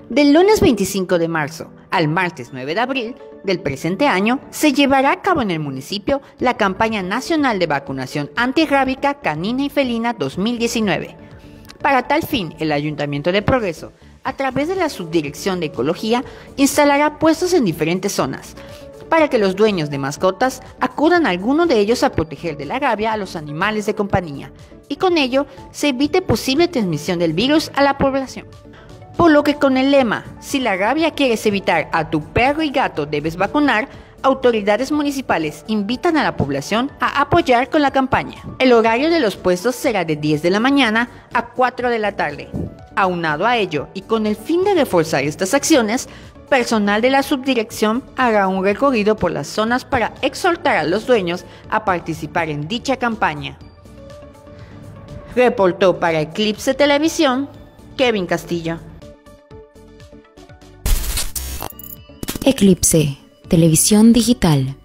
Del lunes 25 de marzo al martes 9 de abril del presente año se llevará a cabo en el municipio la campaña nacional de vacunación antirrábica canina y felina 2019. Para tal fin, el Ayuntamiento de Progreso, a través de la Subdirección de Ecología, instalará puestos en diferentes zonas para que los dueños de mascotas acudan a alguno de ellos a proteger de la rabia a los animales de compañía y con ello se evite posible transmisión del virus a la población. Por lo que con el lema, si la rabia quieres evitar a tu perro y gato debes vacunar, autoridades municipales invitan a la población a apoyar con la campaña. El horario de los puestos será de 10 de la mañana a 4 de la tarde. Aunado a ello y con el fin de reforzar estas acciones, personal de la subdirección hará un recorrido por las zonas para exhortar a los dueños a participar en dicha campaña. Reportó para Eclipse Televisión, Kevin Castillo. Eclipse, Televisión Digital.